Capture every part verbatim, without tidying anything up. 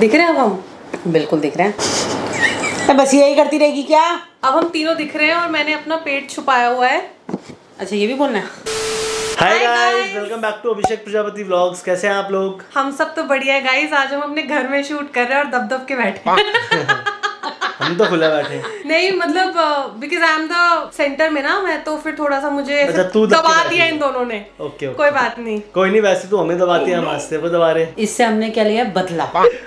दिख रहे हैं अब हम? बिल्कुल दिख रहे हैं। बस यही करती रहेगी क्या? अब हम तीनों दिख रहे हैं और मैंने अपना पेट छुपाया हुआ है। अच्छा ये भी बोलना है। Hi guys, welcome back to Abhishek Prajapati vlogs. कैसे हैं आप लोग? हम सब तो बढ़िया है गाइस। आज हम अपने घर में शूट कर रहे हैं और दब दब के बैठे हम तो खुला बैठे नहीं मतलब because I am the centre में ना मैं, तो फिर थोड़ा सा मुझे अच्छा, तू दबा दिया इन दोनों ने। Okay, okay. कोई बात नहीं, कोई नहीं, वैसे तो हमें दबाती है, हम आस्ते को दबा रहे हैं। इससे हमने क्या लिया? बदला।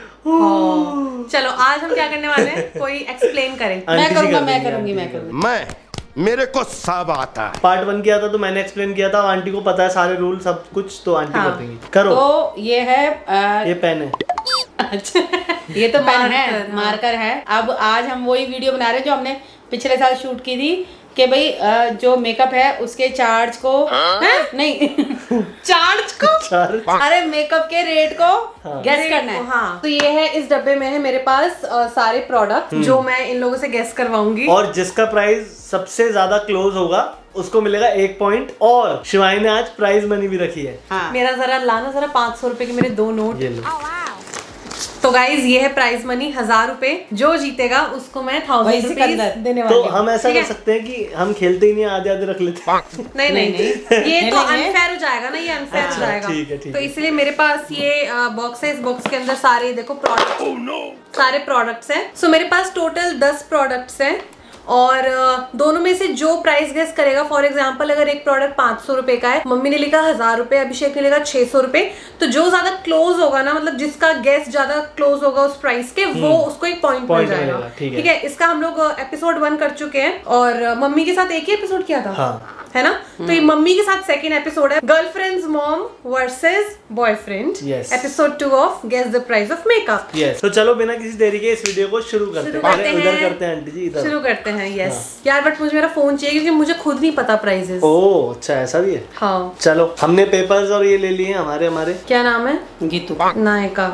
चलो आज हम क्या करने वाले हैं, कोई एक्सप्लेन करे? मैं करूंगा, मैं करूंगी, मैं करूंगी। मैं मेरे को सब आता है। पार्ट वन किया था तो मैंने एक्सप्लेन किया था, आंटी को पता है सारे रूल सब कुछ, तो आंटी हाँ। कर देंगी। करो। तो ये है आ... ये पेन है। अच्छा ये तो पेन है, मार्कर है। अब आज हम वही वीडियो बना रहे हैं जो हमने पिछले साल शूट की थी कि भाई जो मेकअप है उसके चार्ज को नहीं चार्ज को चार्ज? अरे मेकअप के रेट को हाँ। गैस करना है। हाँ तो ये है, इस डब्बे में है मेरे पास आ, सारे प्रोडक्ट जो मैं इन लोगों से गैस करवाऊंगी, और जिसका प्राइस सबसे ज्यादा क्लोज होगा उसको मिलेगा एक पॉइंट। और शिवानी ने आज प्राइज मनी भी रखी है। हाँ। मेरा जरा लाना जरा पाँच सौ रुपए के मेरे दो नोट। ये लो। तो गाइज ये है प्राइज मनी, हजार रुपए। जो जीतेगा उसको मैं थाउजेंड रुपीज देने वाली तो हूँ। हम ऐसा कर सकते हैं कि हम खेलते ही नहीं, आधे आधे रख लेते हैं। नहीं नहीं, नहीं। ये तो अनफेयर हो जाएगा ना, ये अनफेयर हो जाएगा। ठीक है, ठीक तो इसलिए मेरे पास ये बॉक्स है। इस बॉक्स के अंदर सारे देखो प्रोडक्ट oh, no. सारे प्रोडक्ट्स हैं। सो मेरे पास टोटल दस प्रोडक्ट्स हैं और दोनों में से जो प्राइस गेस करेगा, फॉर एग्जांपल अगर एक प्रोडक्ट पाँच सौ रुपए का है, मम्मी ने लिखा हजार रुपए, अभिषेक ने लिखा छह सौ रुपए, तो जो ज्यादा क्लोज होगा ना, मतलब जिसका गेस ज्यादा क्लोज होगा उस प्राइस के, वो उसको एक पॉइंट मिल जाएगा। ठीक है, इसका हम लोग एपिसोड वन कर चुके हैं और मम्मी के साथ एक ही एपिसोड किया था। हाँ। है ना? तो ये मम्मी के साथ सेकंड एपिसोड है, girlfriends mom versus boyfriend, episode two of guess the price of makeup. Yes. तो चलो बिना किसी देरी के इस वीडियो को शुरू करते हैं। इधर करते हैं आंटी जी, इधर शुरू करते हैं। यस हाँ। यार बट मुझे मेरा फोन चाहिए क्योंकि मुझे खुद नहीं पता प्राइजेस। ओह अच्छा, ऐसा भी है। हाँ चलो, हमने पेपर्स और ये ले लिए हमारे हमारे क्या नाम है? गीतू नायका।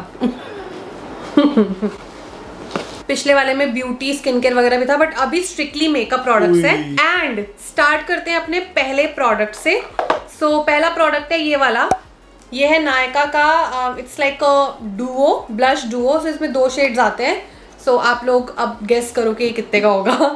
पिछले वाले में ब्यूटी स्किन केयर वगैरह भी था, बट अभी स्ट्रिक्टली मेकअप प्रोडक्ट्स है। एंड स्टार्ट करते हैं अपने पहले प्रोडक्ट से। सो so, पहला प्रोडक्ट है ये वाला। ये है नायका का, it's like duo, blush duo. So इसमें दो शेड्स आते हैं। सो so, आप लोग अब गेस करो कि कितने का होगा।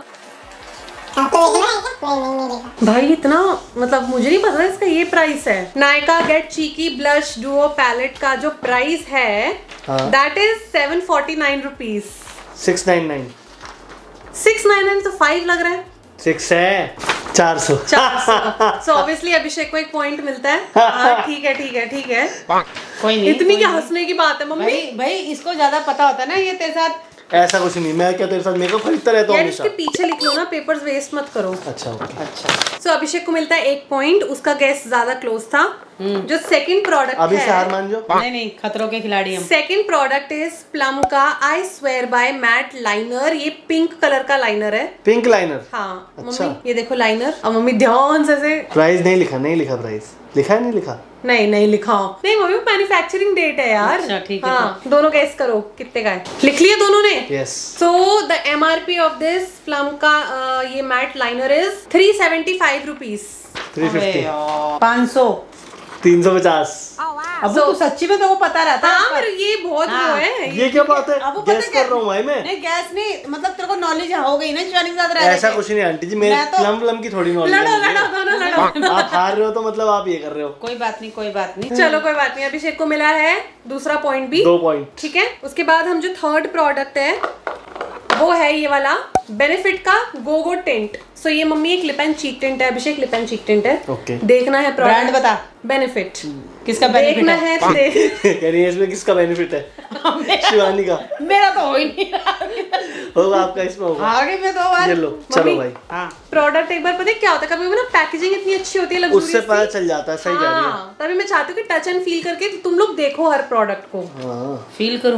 भाई इतना मतलब मुझे नहीं पता इसका ये प्राइस है। Nykaa get cheeky blush duo palette का जो प्राइस है that is seven forty nine rupees. Six nine nine six nine nine तो फाइव लग रहा है। सिक्स है चार सौ। सो ऑब्वियसली अभिषेक को एक पॉइंट मिलता है। हाँ ठीक है ठीक है ठीक है, कोई नहीं, इतनी क्या हंसने की बात है मम्मी। भाई, भाई इसको ज्यादा पता होता है ना, ये तेरे साथ ऐसा कुछ नहीं। मैं क्या तेरे साथ मेकअप खरीदता रहता हूँ हमेशा। इसके पीछे लिख लो ना, पेपर्स वेस्ट मत करो। अच्छा ओके। अच्छा सो so, अभिषेक को मिलता है एक पॉइंट, उसका गैस ज्यादा क्लोज था। जो सेकंड प्रोडक्ट अभी है, से हार मान जो। नहीं नहीं, खतरों के खिलाड़ी हम। सेकंड प्रोडक्ट इज प्लम का I swear by matte liner. ये पिंक कलर का लाइनर है। Pink liner? हाँ अच्छा। मम्मी ये देखो लाइनर। अब मम्मी ध्यान से। प्राइस नहीं लिखा, नहीं लिखा प्राइस। लिखा है नहीं लिखा? नहीं नहीं लिखा। नहीं मम्मी मैन्युफैक्चरिंग डेट है यार। अच्छा ठीक है। हाँ तो। दोनों गेस करो कितने का है। लिख लिया दोनों ने? Yes. So the MRP of this Plum का uh, ये matte liner is three seventy five rupees. Three fifty. पाँच सौ। तीन सौ पचास। अब तो सच्ची में तो वो पता रहता है। हाँ पर ये बहुत हाँ। वो है। ये क्या बात है? अब गैस कर रहा हूँ भाई मैं। नहीं गैस नहीं, मतलब तेरे को नॉलेज हो गई ना शिवानी के साथ रहने ऐसा कुछ नहीं आंटी जी, मेरे तो... प्लम प्लम की थोड़ी नॉलेज है। लड़ो लड़ो दोनों लड़ो। आप हार रहे हो तो मतलब आप ये कर रहे हो। कोई बात नहीं, कोई बात नहीं। चलो कोई बात नहीं, अभिषेक को मिला है दूसरा पॉइंट भी। दो पॉइंट। ठीक है। उसके बाद हम जो थर्ड प्रोडक्ट है वो है ये वाला बेनिफिट का गोगो टेंट। सो ये मम्मी एक लिप एंड चीक टेंट है, Abhishek lip and cheek tint है। ओके। देखना है ब्रांड बता। बेनिफिट किसका बेनिफिट देखना है, है कह रही है इसमें किसका बेनिफिट है? शिवानी का। मेरा तो हो ही नहीं होगा आपका, इसमें होगा। आगे में दो बार। ये लो चलो भाई। हाँ। प्रोडक्ट एक बार पता है क्या होता है, कभी भी ना पैकेजिंग इतनी अच्छी होती है, उससे पता चल जाता है। सही कह रही है। तभी मैं चाहती हूँ कि टच एंड फील करके तुम लोग देखो हर प्रोडक्ट को। फील करूं।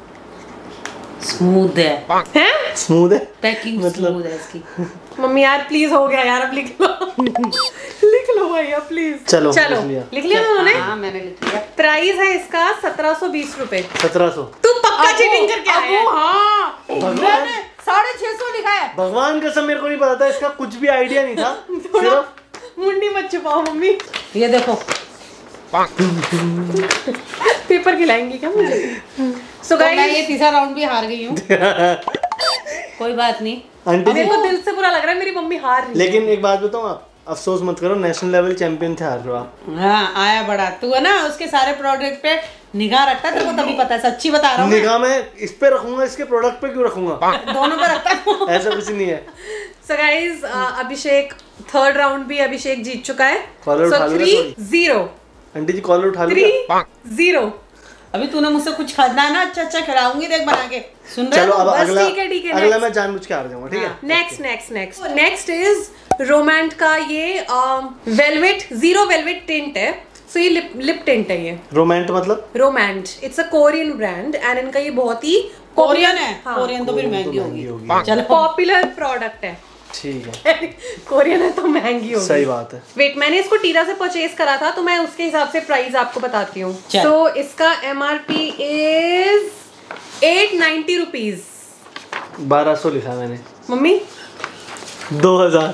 स्मूथ है। हैं? स्मूथ है पैकिंग मतलब स्मूथ है इसकी। मम्मी यार प्लीज हो गया यार, अब लिख लो। लिख लो भैया प्लीज। चलो चलो लिख लिया उन्होंने? हाँ मैंने लिख लिया। प्राइस है इसका सत्रह सौ बीस रुपए। सत्रह सौ। तू पक्का चीटिंग करके आया है? हाँ मैंने साढ़े छह सौ लिखा है। भगवान कसम मेरे को नहीं पता था, इसका कुछ भी आइडिया नहीं था। सिर्फ मुंडी मत छुपाओ मम्मी। ये देखो पेपर खिलाएंगी क्या मुझे? सो तो मैं गाइस ये तीसरा राउंड भी हार गई हूँ। कोई बात नहीं आंटी मेरे जी, को दिल से बुरा लग रहा है, मेरी मम्मी हार रही है। लेकिन एक बात बताऊँ, आप अफसोस मत करो, नेशनल लेवल चैंपियन थे हार रहे हो आप। हाँ आया बड़ा, तू है ना उसके सारे प्रोडक्ट पे निगाह रखता है, तेरे को तभी पता है, सच्ची बता रहा हूँ। निगाह में इस पे रखूंगा, इसके प्रोडक्ट पे क्यों रखूंगा? दोनों पे रखता है। ऐसा कुछ नहीं है। So guys Abhishek third round भी अभिषेक जीत चुका है। कॉलर उठा सो लो थ्री थोड़ी। जीरो आंटी जी कॉलर उठा थ्री लो। जीरो। अभी तूने मुझसे कुछ खाना है ना, अच्छा अच्छा खिलाऊंगी, देख बना के। सुन रहे चलो हो? अब बस अगला ठीक है, ठीक है, अगला next। मैं जानबूझ के हार जाऊंगा, ठीक है? Next next next next is Romand का ये वेलवेट जीरो वेलवेट टिंट है। सो so, ये लिप लिप टिंट है ये। रोमांट मतलब? Romand it's a Korean brand and इनका ये बहुत ही कोरियन है। हाँ। कोरियन तो फिर महंगी महंगी होगी। होगी। चलो पॉपुलर प्रोडक्ट है। ठीक है, कोरियन है तो महंगी होगी। सही बात है। वेट, मैंने इसको टीरा से परचेज करा था तो मैं उसके हिसाब से प्राइस आपको बताती हूँ। चल। सो so, इसका MRP is eight ninety rupees. बारह सौ लिखा मैंने। मम्मी दो हजार।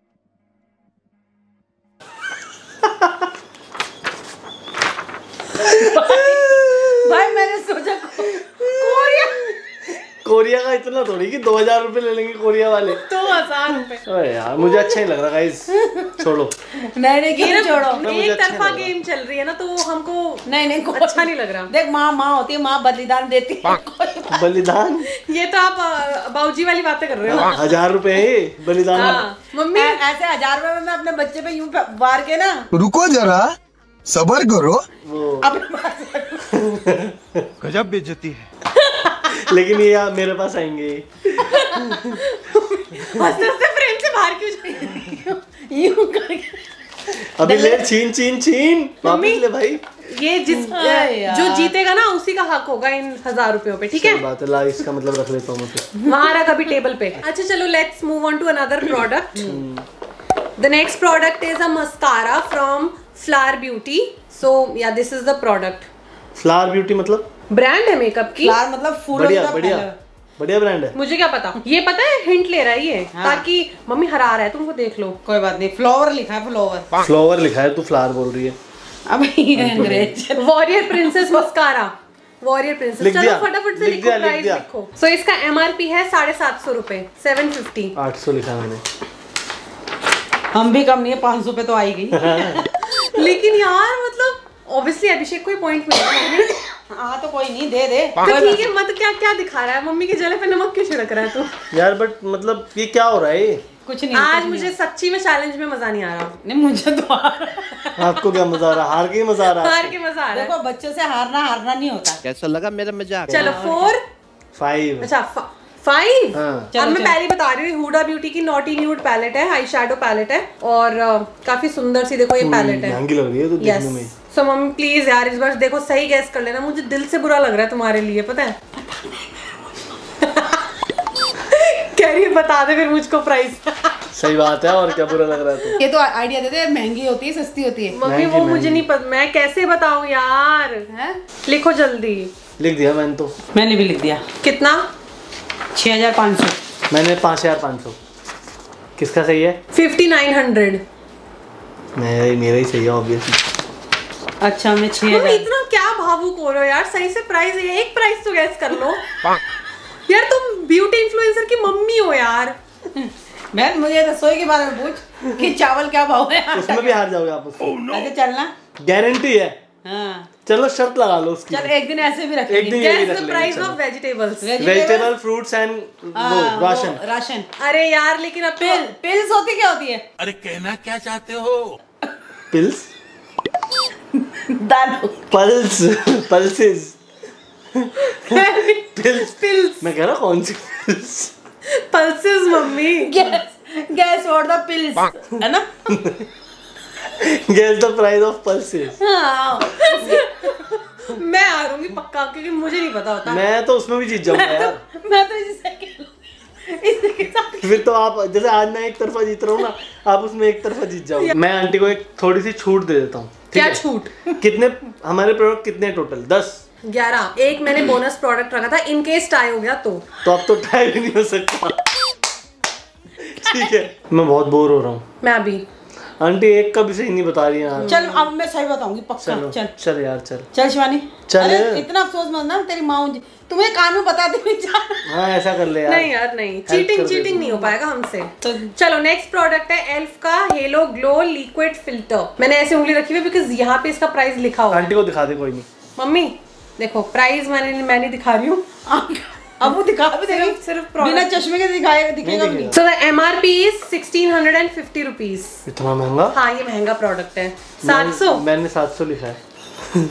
भाई मैंने सोचा कोरिया कोरिया का इतना थोड़ी कि दो हजार रुपए ले लेंगे कोरिया वाले। दो हजार रुपए। अरे यार मुझे अच्छा नहीं लग रहा गाइस, छोड़ो। नहीं नहीं गेम छोड़ो। मुझे एक अच्छा तरफा नहीं लग गेम चल रही है ना तो हमको नहीं नहीं कोई- अच्छा नहीं लग रहा। देख माँ माँ होती है, माँ बलिदान देती है। कोई- बलिदान? ये तो आप अ, बाबूजी वाली बातें कर रहे हो। हजार रुपए है बलिदान। हाँ, मम्मी ऐ- ऐसे हजार रुपए में मैं अपने बच्चे पे यूं वार के ना रुको जरा, सबर करो। वो अपने पास गजब बेइज्जती है। लेकिन ये यार मेरे पास आएंगे। हंसते हंसते फ्रेम से बाहर क्यों जाएंगे? यूं करके अभी ले, छीन छीन छीन मम्मी। वापस ले भाई। ये जिस अरे यार। जो जीतेगा ना उसी का हक होगा इन हजार रुपयों पे, ठीक है? सही बात है, ला इसका मतलब रख लेता हूँ मैं। वहां रख अभी टेबल पे। अच्छा चलो let's move on to another product. The next product is a mascara from Flower Beauty. So yeah this is the product. Flower Beauty मतलब? ब्रांड है मेकअप की। फ्लावर मतलब फूलों बढ़िया का बढ़िया फैला। बढ़िया ब्रांड है। मुझे क्या पता, ये पता है हिंट ले रहा है ये, हाँ। ताकि मम्मी हरा रहा है तुमको, देख लो। कोई बात नहीं, फ्लावर लिखा है, फ्लावर। फ्लावर लिखा है, तू फ्लावर बोल रही है। अब ये अंग्रेज। Warrior princess mascara. Warrior princess. लिख चलो दिया, फटाफट से लिख लिखो, दिया, लिख प्राइस दिया। लिखो। सो so, इसका एमआरपी है साढ़े सात सौ रुपए, सेवन फिफ्टी। आठ सौ लिखा मैंने। हम भी कम नहीं है, पाँच सौ पे तो आई गई। लेकिन यार मतलब ऑब्वियसली अभिषेक को ही पॉइंट मिलेगा। हाँ तो कोई नहीं, दे दे। तो ठीक है, मत क्या क्या दिखा रहा है, मम्मी के जले पे नमक क्यों छिड़क रहा है तू? यार बट मतलब ये क्या हो रहा है ये? कुछ नहीं। आज कुछ मुझे सच्ची में चैलेंज में मजा नहीं आ रहा। नहीं, नहीं मुझे तो आ रहा है। आपको क्या मजा आ रहा है? हार के ही मजा आ रहा हार है। के मजा आ रहा है। देखो बच्चों से हारना हारना नहीं होता। कैसा लगा मेरा मजाक? चलो फोर। फाइव। अच्छा फाइव। हाँ। अब चलो, मैं चलो। पहले बता रही हूँ, हुडा ब्यूटी की नॉटी न्यूड पैलेट है, आई शैडो पैलेट है और uh, काफी सुंदर सी देखो ये पैलेट है। महंगी लग रही है तो यस। देखने में। सो मम्मी प्लीज यार इस बार देखो सही गैस कर लेना, मुझे दिल से बुरा लग रहा है तुम्हारे लिए, पता है? कह रही है बता दे फिर मुझको प्राइस। सही बात है, और क्या बुरा लग रहा है तो। ये तो आइडिया दे दे, महंगी होती है सस्ती होती है। मम्मी महंगी, वो मुझे महंगी। नहीं पता, मैं कैसे बताऊं यार? हैं? लिखो जल्दी। लिख दिया मैंने तो। मैंने भी लिख दिया, कितना? छह हजार पाँच सौ। मैंने पाँच हजार पाँच सौ। किसका सही है? Fifty nine hundred. मेरा मेरा ही सही है ऑब्वियसली। अच्छा मैं छह मम्मी हजार इतना क्या भावुक हो रहे हो यार, सही से प्राइस है, एक प्राइस तो गैस कर लो। यार तुम ब्यूटी इन्फ्लुएंसर की मम्मी हो यार। बहन मुझे रसोई के बारे में पूछ कि चावल क्या भाव है। उसमें भी हार जाओगे आप उसको। ऐसे चलना। गारंटी है। हाँ चलो शर्त लगा लो उसकी। चल एक दिन ऐसे भी एक रखेंगे। दिन ये भी गैस रख द लेंगे, प्राइस चलो। Of vegetables. Vegetable fruits and हाँ, वो वो राशन। राशन। अरे यार लेकिन अब पिल पिल्स होती क्या होती है? अरे कहना क्या चाहते हो? पिल्स दारू। पल्स पल्सेस पिल्स पिल्स मैं कह रहा कौन सी pills? Pulses mummy. Guess guess और द पिल्स है ना। Guess the price of pulses. हाँ मैं हारूंगी पक्का क्योंकि मुझे नहीं पता होता। मैं तो उसमें भी जीत जाऊंगा यार। मैं तो इसी सेकंड इसके साथ फिर तो आप जैसे आज मैं एक तरफा जीत रहा हूँ ना, आप उसमें एक तरफा जीत जाओगे। मैं आंटी को एक थोड़ी सी छूट दे देता हूँ। ठीक क्या है? छूट? कितने हमारे प्रोडक्ट कितने टोटल? दस। ग्यारह। एक मैंने बोनस प्रोडक्ट रखा था इन केस टाई हो गया तो। तो अब तो टाई भी नहीं हो सकता। ठीक है, मैं बहुत बोर हो रहा हूँ। मैं अभी आंटी एक का भी सही नहीं बता रही यार। चल अब मैं सही बताऊंगी पक्का। चलो चल चल यार चल चल शिवानी चल। अरे इतना अफसोस मत ना, तेरी माँ तुम्हें कानून बताते हुए जा। हाँ ऐसा कर ले यार। नहीं यार नहीं, चीटिंग कर दे चीटिंग तू। नहीं हो पाएगा हमसे। तो चलो नेक्स्ट प्रोडक्ट है एल्फ का हेलो ग्लो लिक्विड फिल्टर। मैंने ऐसे उंगली रखी हुई बिकॉज यहाँ पे इसका प्राइस लिखा हुआ है। आंटी को दिखा दे कोई नहीं। मम्मी देखो प्राइस मैंने मैंने दिखा रही हूँ। अब वो दिखा भी देगा, सिर्फ सिर्फ बिना चश्मे के दिखाएगा दिखेगा भी नहीं। So the MRP is sixteen hundred and fifty rupees. इतना महंगा? हाँ ये महंगा प्रोडक्ट है। सात सौ मैंने सात सौ लिखा है।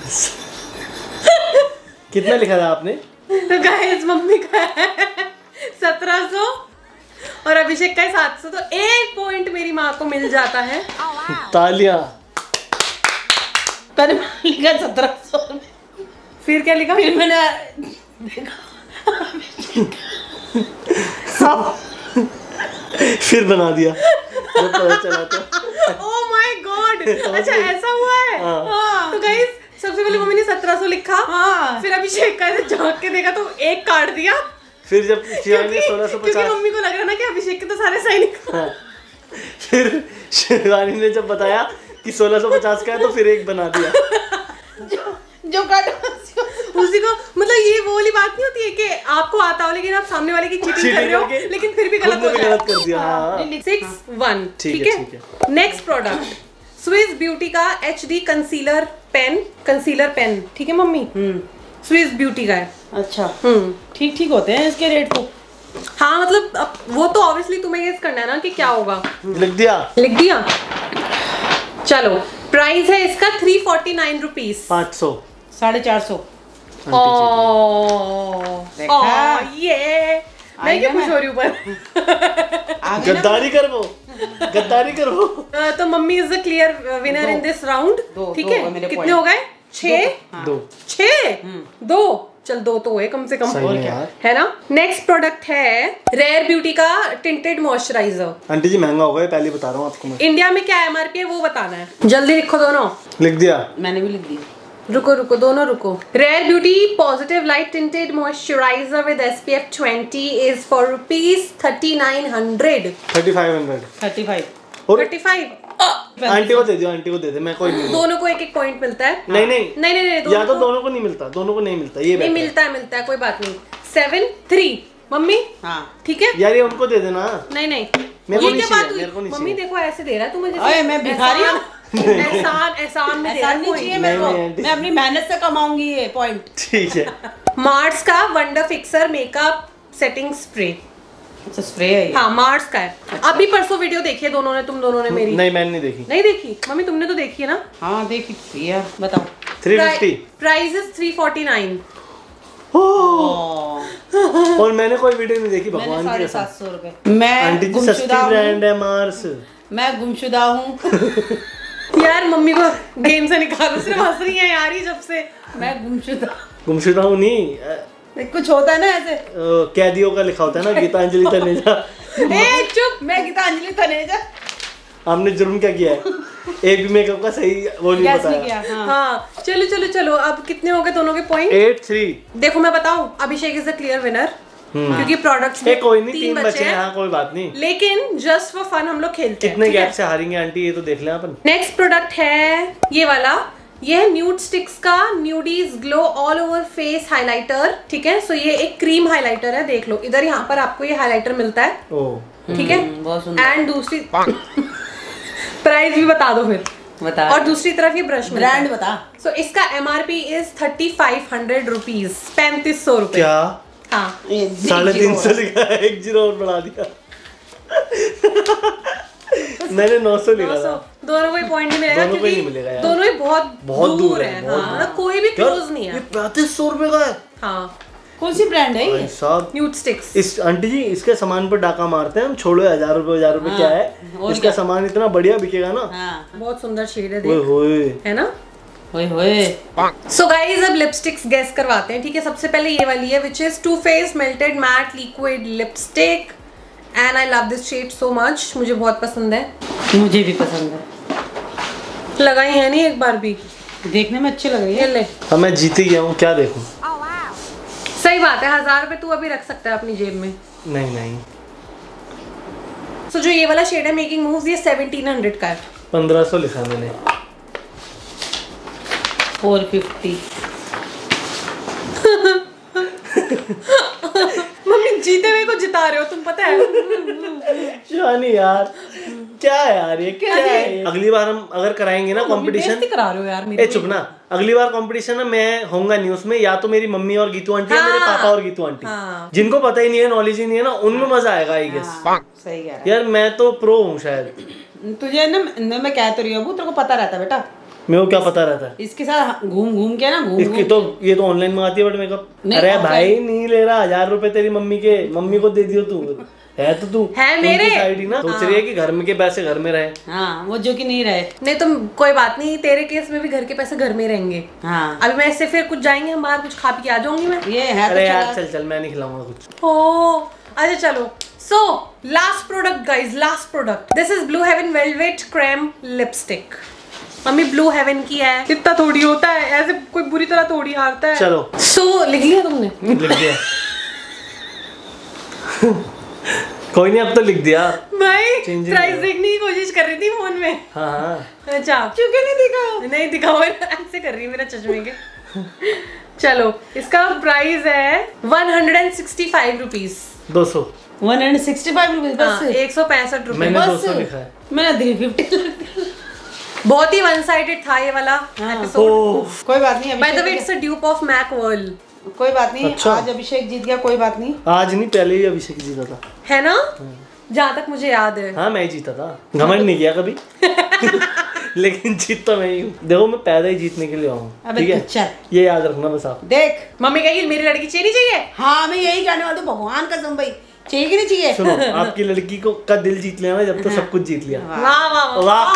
कितना लिखा था आपने? तो गाइस मम्मी का है सत्रह सौ और अभिषेक का है सात सौ, तो एक पॉइंट मेरी माँ को मिल जाता है। तालियां। पहले लिखा सत्रह सौ, फिर क्या लिखा? फिर मैंने देखा फिर बना दिया जब पता चला तो। ओह माय गॉड, अच्छा ऐसा हुआ है। हाँ। तो गाइस सबसे पहले मम्मी ने सत्रह सौ लिखा, हाँ। फिर अभिषेक का ऐसे झांक के देखा तो एक काट दिया। फिर जब शिवानी ने सोलह सौ क्योंकि पचास मम्मी को लग रहा ना कि अभिषेक के तो सारे सही निकले। हाँ। फिर शिवानी ने जब बताया कि सोलह सौ पचास का है तो फिर एक बना दिया। जो, जो काटा उसी को मतलब ये वो वाली बात नहीं होती है कि आपको आता हो लेकिन आप सामने वाले की चीटिंग कर रहे हो करके लेकिन फिर भी खुद गलत ने हो भी जाए। गलत कर दिया। हाँ। सिक्स वन ठीक ठीक है, है। ठीक नेक्स्ट प्रोडक्ट स्विस ब्यूटी का H D concealer pen, concealer pen. ठीक है मम्मी, स्विस ब्यूटी का है। अच्छा हम्म ठीक ठीक होते हैं इसके रेट तो। हाँ मतलब अब वो तो ऑब्वियसली तुम्हें गेस करना है ना कि क्या होगा। लिख दिया। लिख दिया। चलो प्राइस है इसका थ्री फोर्टी नाइन रुपीज। पाँच सौ। साढ़े चार सौ। देखा? ये मैं क्यों खुश हो रही हूँ पर। गद्दारी कर वो, गद्दारी कर वो। अ, तो mummy is the clear winner in this round. दो, ठीक दो है मेरे कितने point। हो गए? छह दो। छह दो चल दो तो है कम से कम। सही और है क्या यार। है ना। नेक्स्ट प्रोडक्ट है रेयर ब्यूटी का टिंटेड मॉइस्चराइजर। आंटी जी महंगा होगा, पहले बता रहा हूँ आपको मैं। इंडिया में क्या एमआरपी है वो बताना है, जल्दी लिखो दोनों। लिख दिया। मैंने भी लिख दिया। रुको रुको दोनों रुको। Rare Beauty positive light tinted moisturiser with SPF twenty is for rupees thirty nine hundred. Thirty five hundred. Thirty five. और थर्टी फाइव। आंटी को दे दियो, आंटी को दे दे, मैं कोई नहीं। दोनों को एक एक पॉइंट मिलता है। नहीं नहीं नहीं नहीं नहीं या तो को- दोनों को नहीं मिलता, दोनों को नहीं मिलता, ये नहीं बेहतर है। मिलता है मिलता है कोई बात नहीं। सेवन थ्री मम्मी हाँ ठीक है। यार ये उनको दे देना। नहीं नहीं मेरे को ये नहीं क्या चाहिए, बात हुई? मेरे को नहीं मम्मी चाहिए। देखो ऐसे दे रहा है तू मुझे। अरे, मैं भिखारी हूँ। एहसान एहसान में दे रहा ऐसा है नहीं कोई। चाहिए मेरे को, नहीं, नहीं, मैं अपनी मेहनत से कमाऊंगी ये पॉइंट। ठीक है। मार्स का wonder fixer makeup setting spray. अच्छा स्प्रे है ये। हाँ मार्स का है। अभी परसों वीडियो देखी है दोनों ने, तुम दोनों ने मेरी। नहीं मैंने नहीं देखी। नहीं देखी मम्मी, तुमने तो देखी है ना। हाँ देखी भैया बताओ। Three fifty. Price is three forty nine. और मैंने कोई वीडियो नहीं देखी मैंने भगवान की साढ़े कसम। सात सौ रुपए। मैं आंटी जी सस्ती गुमशुदा ब्रांड हूँ। है मार्स। मैं गुमशुदा हूँ। यार मम्मी को गेम से निकालो, सिर्फ हंस रही है यार ही जब से। मैं गुमशुदा। गुमशुदा हूँ नहीं, अ, कुछ होता है ना ऐसे। अ, कैदियों का लिखा होता है ना, गीतांजलि तनेजा। ए चुप, मैं गीतांजलि तनेजा। हमने जुर्म क्या किया है, एक भी मेकअप का सही वो नहीं गैस नहीं बताया। किया। हाँ। हाँ चलो चलो चलो अब कितने हो गए दोनों के पॉइंट? Eight three. देखो मैं बताऊं, Abhishek is the clear winner क्योंकि प्रोडक्ट्स ए कोई नहीं, तीन बचे हैं। हाँ कोई बात नहीं, लेकिन जस्ट फॉर फन हम लोग खेलते हैं। कितने गैप से हारेंगे आंटी ये तो देख लें अपन। नेक्स्ट प्रोडक्ट है ये वाला, ये है न्यूड स्टिक्स का Nudies glow all over face highlighter. ठीक है, सो ये एक क्रीम हाइलाइटर है, देख लो इधर यहाँ पर आपको ये हाइलाइटर मिलता है। ओ ठीक है, बहुत सुंदर। एंड दूसरी प्राइस भी बता दो फिर। बता। और दूसरी तरफ ये ब्रश ब्रांड बता। सो इसका MRP is thirty five hundred rupees, पैंतीस सौ रुपए। क्या हाँ साढ़े तीन सौ लिखा है, एक जीरो और बढ़ा दिया। मैंने नौ सौ लिखा था। दोनों को ही पॉइंट नहीं मिलेगा दोनों को ही क्योंकि नहीं मिलेगा यार। दोनों ही बहुत बहुत दूर दूर है। है, हाँ बहुत मतलब कोई भी क्लोज नहीं ये है। पैंतीस सौ रुपए का है हाँ कौन सी ब्रांड है भाई ये? साहब। Nudestix. इस आंटी जी इसके सामान पर डाका मारते हैं हम, छोड़ो हजार रुपए हजार रुपए हाँ, क्या और है, इसका क्या? सामान इतना बढ़िया बिकेगा ना। हाँ। बहुत सुंदर शेड है ओए देख, होए। है ना। ओए होए। सो गाइस अब लिपस्टिक्स गैस करवाते हैं। ठीक है, सबसे पहले ये वाली है which is Too Faced melted matte liquid lipstick and I love this shade so much, मुझे बहुत पसंद है। मुझे भी पसंद है। लगाई है नहीं एक बार भी, देखने में अच्छी लग रही ये है। ले। अब मैं जीत ही गया हूँ, क्या देखूं। सही बात है, हजार रुपए तू अभी रख सकता है अपनी जेब में। नहीं नहीं सो so, जो ये वाला शेड है मेकिंग मूव्स, ये सेवनटीन हंड्रेड का है। पंद्रह सौ लिखा मैंने। Four fifty. मम्मी जीते हुए को जिता रहे हो तुम, पता है। शिवानी यार क्या है यार ये, क्या है ये? अगली बार हम अगर कराएंगे ना कंपटीशन, करा रहे हो यार ए चुप ना, अगली बार कंपटीशन ना मैं होऊंगा नहीं उसमें, या तो मेरी मम्मी और गीतू आंटी या मेरे पापा और गीतू आंटी, हाँ। जिनको पता ही नहीं है, नॉलेज ही नहीं है ना, उनमें मजा आएगा आई गेस। सही कह रहा यार मैं तो प्रो हूँ शायद। है तुझे ना, न, मैं कह तो रही हूँ, तेरे को पता रहता बेटा। मेरे को क्या पता रहता है इसके साथ घूम घूम के ना, घूम इसकी तो, ये तो ऑनलाइन मंगाती है बट मेकअप। नहीं, अरे offline। भाई नहीं ले रहा, हजार रुपए तेरी मम्मी के, मम्मी को दे दियो तू, है तो तू है मेरे साइड ही ना, सोच रही है कि घर में के पैसे घर में रहे। हाँ, वो जो कि नहीं रहे। नहीं तुम कोई बात नहीं, तेरे केस में भी घर के पैसे घर में रहेंगे। हाँ, अभी मैं इससे फिर कुछ जाएंगे हम बाहर, कुछ खा पी के आ जाऊंगी मैं। ये है अरे तो यार चला। चल चल मैं नहीं खिलाऊंगा कुछ। ओ अच्छा चलो। So last product guys, last product, this is Blue Heaven velvet creme lipstick. Mummy Blue Heaven की है, कितना थोड़ी होता है, ऐसे कोई बुरी तरह थोड़ी हारता है। चलो सो so, लिख लिया तुमने? लिख दिया। कोई नहीं अब तो लिख दिया भाई Changing प्राइस है। देखने की कोशिश कर रही थी फोन में। हाँ हाँ अच्छा क्योंकि नहीं दिखा, नहीं दिखा हुआ है, ऐसे कर रही है मेरा चश्मे के। चलो इसका प्राइस है one hundred and sixty five rupees. दो सौ। One hundred sixty five rupees बस। एक सौ पैंसठ रुपए मैंने दो बस। सौ लिखा है। मैंने थ्री फिफ्टी। बहुत ही वन साइडेड था ये वाला एपिसोड। ओह, कोई बात नहीं, by the way Abhishek it's a dupe of MAC Whirl, कोई बात नहीं। अच्छा। आज अभिषेक जीत गया, कोई बात नहीं। आज नहीं पहले ही अभिषेक जीता था। है ना, जहाँ तक मुझे याद है। हाँ मैं ही जीता था, घमंड नहीं किया कभी। लेकिन जीत तो मैं ही हूँ। देखो मैं पैदा ही जीतने के लिए आऊँ, अबे ठीक है, चल। ये याद रखना बस आप। देख, मम्मी कहेगी मेरी लड़की चेरी चाहिए। हाँ मैं यही कहने वाली हूँ, भगवान कसम भाई, चाहिए कि नहीं चाहिए? सुनो आपकी लड़की को का दिल जीत लिया ना जब तो सब कुछ जीत लिया। वाह वाह वाह वाह।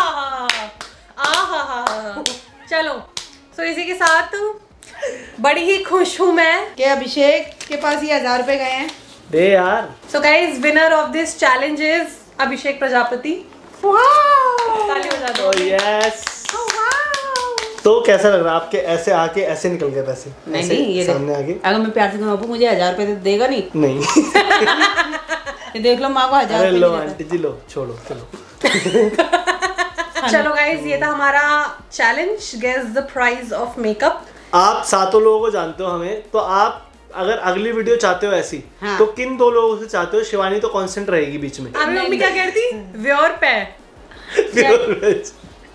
आहा। चलो सो इसी के साथ बड़ी ही खुश हूँ मैं कि अभिषेक के पास ये हजार रुपए गए हैं। दे यार। So guys winner of this challenge is Abhishek Prajapati. ताली बजा दो। यस। तो कैसा लग रहा है आपके, ऐसे आके ऐसे निकल गए पैसे? नहीं ऐसे नहीं, ये सामने आगे अगर मैं प्यार से कहूँ बाबू मुझे हजार रुपए तो देगा नहीं? नहीं। ये देख लो, माँ को हजार अरे रुपए लो नहीं देता। आंटी जी लो, छोड़ो चलो। चलो गाइस ये था हमारा challenge, guess the price of makeup. आप सातों लोगों को जानते हो हमें, तो आप अगर अगली वीडियो चाहते हो ऐसी, हाँ। तो किन दो लोगों से चाहते हो? शिवानी तो कांस्टेंट रहेगी बीच में। अभी मम्मी क्या कह रही थी? व्योर पे pure veg.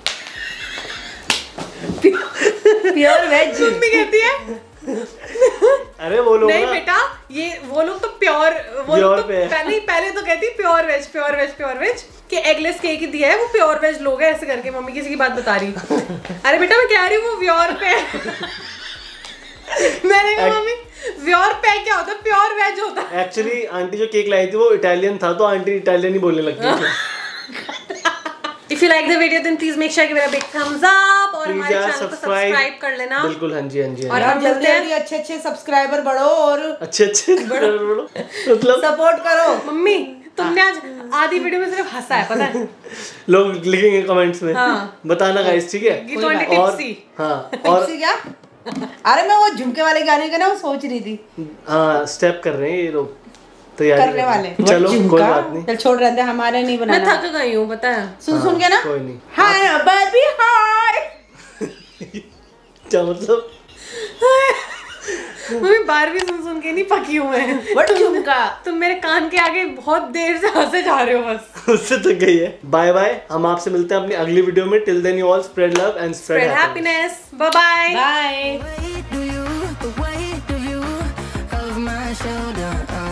Pure veg. Mummy कहती है अरे वो लोग नहीं ना, बेटा, ये वो लोग तो प्योर, वो लोग Pure तो पे है। पहले पहले तो कहती pure veg pure veg pure veg कि एगलेस केक ही दिया है, वो प्योर वेज लोग हैं ऐसे करके। मम्मी किसी की बात बता रही। अरे बेटा मैं कह रही हूँ वो व्योर पे है। मैंने कहा मम्मी व्योर पे क्या होता है? प्योर वेज होता है। एक्चुअली आंटी जो केक लाई थी वो इटालियन था, तो आंटी इटालियन ही बोलने लग गई। If you like the video then please make sure give it a big thumbs up और Please हमारे यार, चैनल को subscribe। सब्सक्राइब कर लेना। बिल्कुल हाँ जी हाँ जी हाँ और जी। हम और जल्दी मिलते हैं। जल्दी अच्छे अच्छे सब्सक्राइबर बढ़ो और अच्छे अच्छे मतलब सपोर्ट करो। मम्मी तुमने आज आधी वीडियो में सिर्फ हंसा है, पता है? लोग लिखेंगे कमेंट्स में, हाँ। बताना गाइस, ठीक है? गीत वाली और टिप्सी। हाँ और टिप्सी क्या? अरे मैं वो झुमके वाले गाने का ना वो सोच रही थी हाँ स्टेप कर रहे हैं ये लोग, तैयारी करने कर रहे वाले। हैं। चलो कोई झुमका? बात नहीं, चल छोड़ रहते, हमारे नहीं मैं बनाना। थक गई हूँ पता है। सुन सुन के ना, कोई नहीं। Hi baby hi. क्या मतलब? मम्मी बार भी सुन सुन के नहीं पकी हुए हैं। व्हाट झुमका? तुम मेरे कान के आगे बहुत देर से हंसे जा रहे हो बस। उससे थक गई है। बाय बाय, हम आपसे मिलते हैं अपनी अगली वीडियो में। Till then you all spread love and spread spread happiness. Bye bye. Bye. weight do you, the weight of you, of my shoulder.